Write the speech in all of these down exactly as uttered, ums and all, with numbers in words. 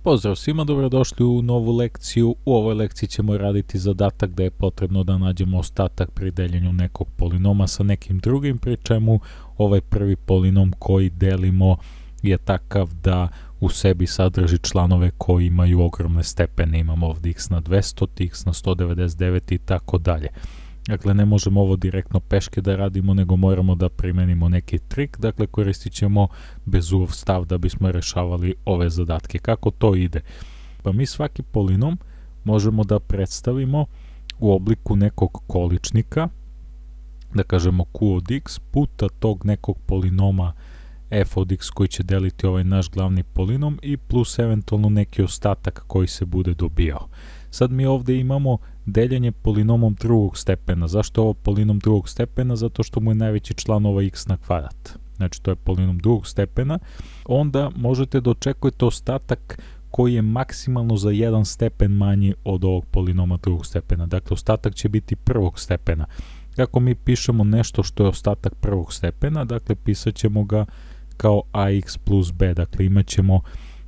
Pozdrav svima, dobrodošli u novu lekciju. U ovoj lekciji ćemo raditi zadatak da je potrebno da nađemo ostatak pri deljenju nekog polinoma sa nekim drugim, pri čemu ovaj prvi polinom koji delimo je takav da u sebi sadrži članove koji imaju ogromne stepene. Imamo ovdje x na dvesta, x na sto devedeset devet i tako dalje. Dakle, ne možemo ovo direktno peške da radimo, nego moramo da primenimo neki trik. Dakle, koristit ćemo Bezoov stav da bismo rešavali ove zadatke. Kako to ide? Pa mi svaki polinom možemo da predstavimo u obliku nekog količnika, da kažemo q od x puta tog nekog polinoma f od x koji će deliti ovaj naš glavni polinom i plus eventualno neki ostatak koji se bude dobijao. Sad mi ovdje imamo deljenje polinomom drugog stepena. Zašto je ovo polinom drugog stepena? Zato što mu je najveći član ovaj x na kvadrat. Znači to je polinom drugog stepena. Onda možete da očekujete ostatak koji je maksimalno za jedan stepen manji od ovog polinoma drugog stepena. Dakle, ostatak će biti prvog stepena. Kako mi pišemo nešto što je ostatak prvog stepena, dakle pisat ćemo ga kao ax plus b. Dakle, imat ćemo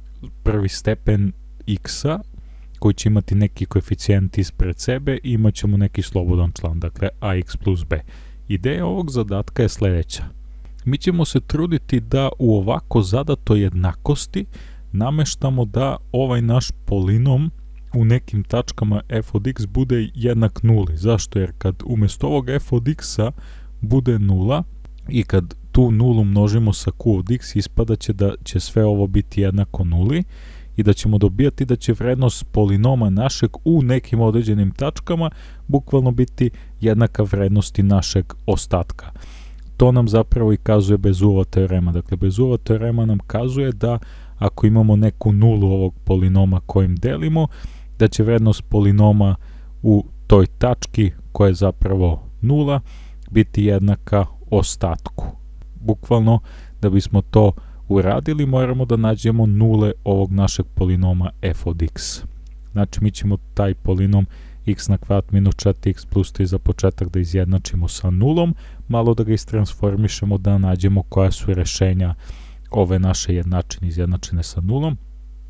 prvi stepen x-a koji će imati neki koeficijent ispred sebe i imat ćemo neki slobodan član, dakle ax plus b. Ideja ovog zadatka je sljedeća. Mi ćemo se truditi da u ovako zadatoj jednakosti nameštamo da ovaj naš polinom u nekim tačkama f od x bude jednak nuli. Zašto? Jer kad umjesto ovog f od x-a bude nula i kad tu nulu množimo sa q od x, ispada će da će sve ovo biti jednako nuli i da ćemo dobijati da će vrednost polinoma našeg u nekim određenim tačkama bukvalno biti jednaka vrednosti našeg ostatka. To nam zapravo i kazuje Bezoova teorema. Dakle, Bezoova teorema nam kazuje da ako imamo neku nulu ovog polinoma kojim delimo, da će vrednost polinoma u toj tački koja je zapravo nula biti jednaka ostatku. Bukvalno, da bismo to uradili, moramo da nađemo nule ovog našeg polinoma f od x. Znači, mi ćemo taj polinom x na kvadrat minus četiri x plus tri za početak da izjednačimo sa nulom, malo da ga istransformišemo da nađemo koja su rešenja ove naše jednačine izjednačene sa nulom.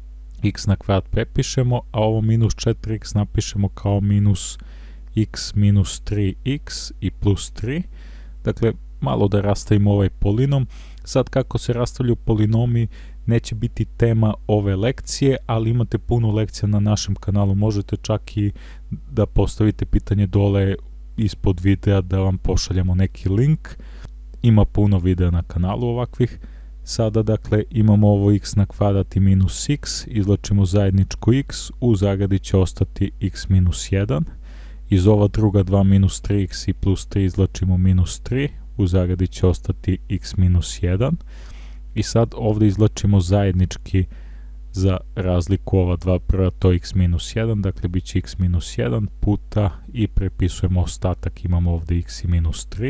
X na kvadrat prepišemo, a ovo minus četiri x napišemo kao minus x minus tri x i plus tri. Dakle, malo da rastavimo ovaj polinom. Sad, kako se rastavljaju polinomi neće biti tema ove lekcije, ali imate puno lekcija na našem kanalu. Možete čak i da postavite pitanje dole ispod videa da vam pošaljemo neki link. Ima puno videa na kanalu ovakvih. Sada, dakle, imamo ovo x na kvadrat i minus x, izlačimo zajedničko x, u zagradi će ostati x minus jedan. Iz ova druga dva minus tri x i plus tri izlačimo minus tri, u zagradi će ostati x minus jedan. I sad ovdje izlačimo zajednički za razliku ova dva prva, to je x minus jedan, dakle bit će x minus jedan puta i prepisujemo ostatak, imamo ovdje x i minus tri,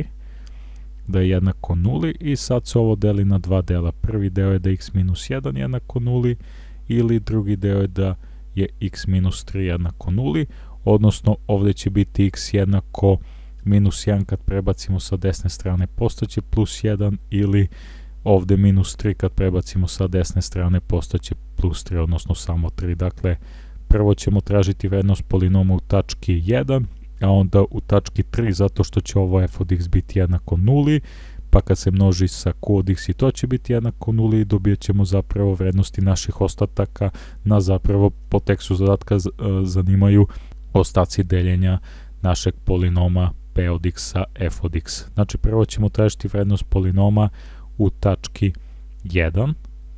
da je jednako nuli i sad se ovo deli na dva dela. Prvi deo je da je x minus jedan jednako nuli ili drugi deo je da je x minus tri jednako nuli, odnosno ovdje će biti x jednako minus jedan kad prebacimo sa desne strane postaće plus jedan ili ovdje minus tri kad prebacimo sa desne strane postaće plus tri, odnosno samo tri. Dakle, prvo ćemo tražiti vrednost polinoma u tački jedan, a onda u tački tri zato što će ovo f od x biti jednako nuli, pa kad se množi sa q od x i to će biti jednako nuli i dobijat ćemo zapravo vrednosti naših ostataka. Na zapravo po tekstu zadatka zanimaju ostaci deljenja našeg polinoma p od x sa f od x. Znači, prvo ćemo tražiti vrednost polinoma u tački jedan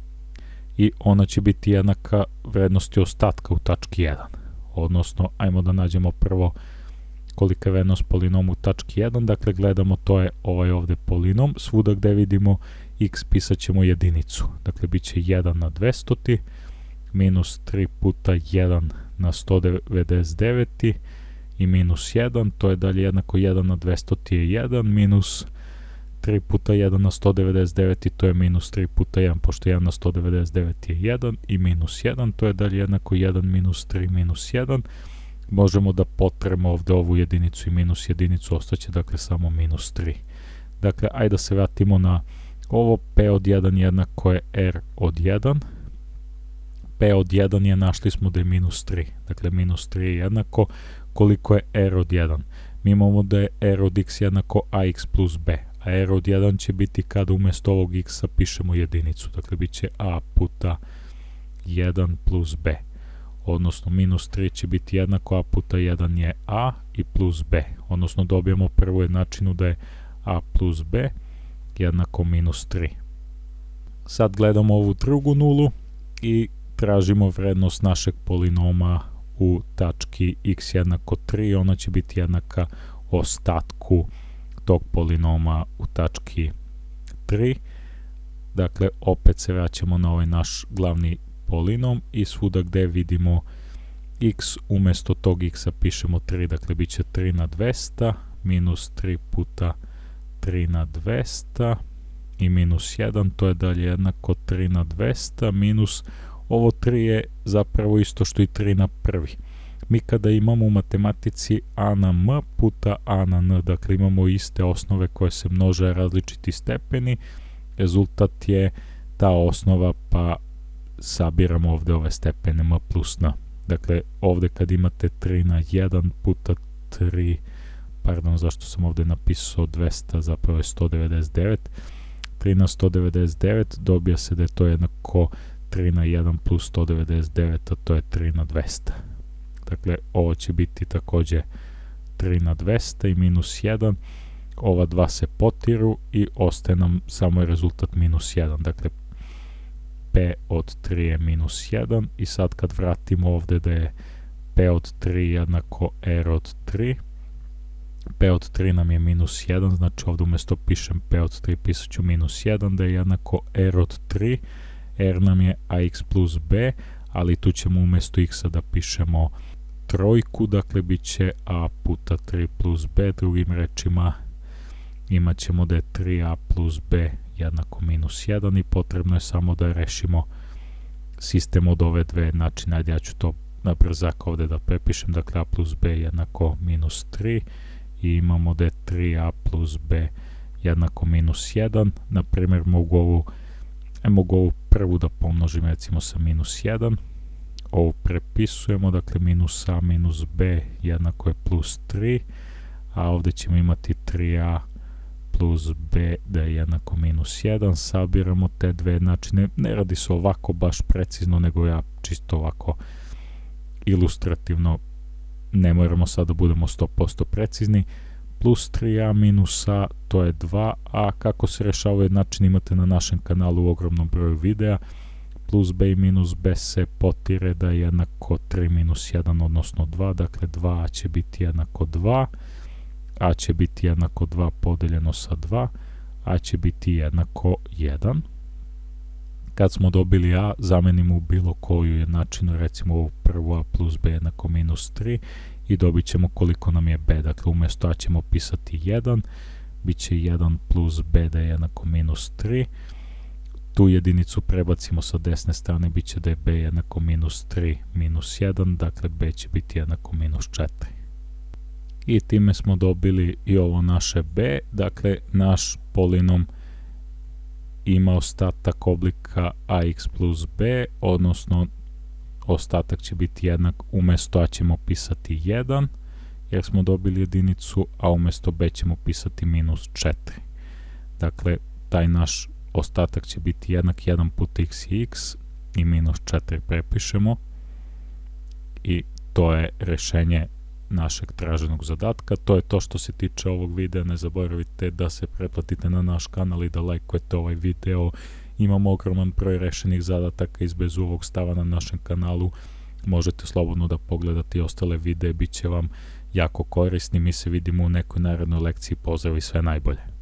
i ona će biti jednaka vrednosti ostatka u tački jedan. Odnosno, ajmo da nađemo prvo kolika je vrednost polinoma u tački jedan. Dakle, gledamo, to je ovaj ovdje polinom. Svuda gde vidimo x pisat ćemo jedinicu. Dakle, bit će jedan na dvesta minus tri puta jedan na sto devedeset devet i minus jedan, to je dalje jednako jedan na dvesta je jedan, minus tri puta jedan na sto devedeset devet i to je minus tri puta jedan, pošto jedan na sto devedeset devet je jedan i minus jedan, to je dalje jednako jedan minus tri minus jedan. Možemo da potremo ovdje ovu jedinicu i minus jedinicu, ostaće dakle samo minus tri. Dakle, ajde da se vratimo na ovo, p od jedan jednako je r od jedan, P od jedan je, našli smo da je minus tri. Dakle, minus tri je jednako koliko je R od jedan. Mi imamo da je R od x jednako ax plus b, a R od jedan će biti kada umjesto ovog x pišemo jedinicu. Dakle, bit će a puta jedan plus b, odnosno minus tri će biti jednako a puta jedan je a i plus b, odnosno dobijemo prvu jednačinu da je a plus b jednako minus tri. Sad gledamo ovu drugu nulu i tražimo vrednost našeg polinoma u tački x jednako tri, ona će biti jednaka ostatku tog polinoma u tački tri. Dakle, opet se vraćamo na ovaj naš glavni polinom i svuda gde vidimo x, umjesto tog x pišemo tri, dakle bit će tri na dvesta, minus tri puta tri na dvesta i minus jedan, to je dalje jednako tri na dvesta, minus ovo tri je zapravo isto što i tri na prvi. Mi kada imamo u matematici a na m puta a na n, dakle imamo iste osnove koje se množe različiti stepeni, rezultat je ta osnova, pa sabiramo ovdje ove stepene m plus n. Dakle, ovdje kad imate tri na jedan puta tri, pardon, zašto sam ovdje napisao dvesta, zapravo je sto devedeset devet, tri na sto devedeset devet, dobija se da je to jednako tri na jedan plus sto devedeset devet, a to je tri na dvesta. Dakle, ovo će biti također tri na dvesta i minus jedan, ova dva se potiru i ostaje nam samo rezultat minus jedan. Dakle, P od tri je minus jedan i sad kad vratimo ovdje da je P od tri jednako R od tri, P od tri nam je minus jedan, znači ovdje umjesto pišem P od tri pisat ću minus jedan, da je jednako R od tri, R nam je ax plus b, ali tu ćemo umjesto x da pišemo trojku, dakle bit će a puta tri plus b, drugim rečima imat ćemo da je tri a plus b jednako minus jedan i potrebno je samo da rešimo sistem od ove dve načine. Ajde, ja ću to na brzak ovdje da prepišem, dakle a plus b jednako minus tri i imamo da je tri a plus b jednako minus jedan. Na primjer, mogu ovu, e, mogu ovu prvu da pomnožim recimo sa minus jedan, ovu prepisujemo, dakle minus a minus b jednako je plus tri, a ovdje ćemo imati tri a plus b da je jednako minus jedan, sabiramo te dve načine, ne radi se ovako baš precizno, nego ja čisto ovako ilustrativno, ne moramo sad da budemo sto posto precizni, plus tri a minus a, to je dva a, kako se rešavaju način imate na našem kanalu u ogromnom broju videa, plus b i minus b se potire da je jednako tri minus jedan, odnosno dva, dakle dva a će biti jednako dva, a će biti jednako dva podeljeno sa dva, a će biti jednako jedan. Kad smo dobili a, zamenimo u bilo koju jednačinu, recimo ovu prvu a plus b jednako minus tri i dobit ćemo koliko nam je b. Dakle, umjesto a ćemo pisati jedan, bit će jedan plus b da je jednako minus tri. Tu jedinicu prebacimo sa desne strane, bit će da je b jednako minus tri minus jedan, dakle b će biti jednako minus četiri. I time smo dobili i ovo naše b, dakle naš polinom ima ostatak oblika ax plus b, odnosno ostatak će biti jednak, umjesto a ćemo pisati jedan, jer smo dobili jedinicu, a umjesto b ćemo pisati minus četiri. Dakle, taj naš ostatak će biti jednak jedan puta x i x i minus četiri prepišemo i to je rešenje našeg traženog zadatka. To je to što se tiče ovog videa. Ne zaboravite da se pretplatite na naš kanal i da lajkujete ovaj video. Imamo ogroman broj rešenih zadataka iz bez ovog stava na našem kanalu. Možete slobodno da pogledate i ostale videe, bit će vam jako korisni. Mi se vidimo u nekoj narednoj lekciji. Pozdrav i sve najbolje.